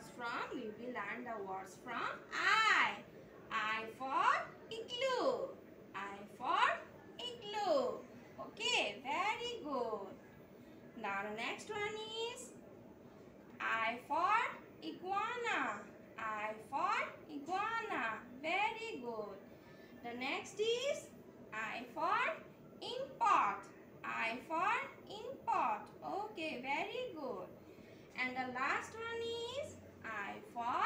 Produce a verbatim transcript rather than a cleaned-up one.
words from, we will learn the words from I. I for igloo. I for igloo. Okay, very good. Now the next one is I for iguana. I for iguana. Very good. The next is I for import. I for import. Okay, very good. And the last one is I for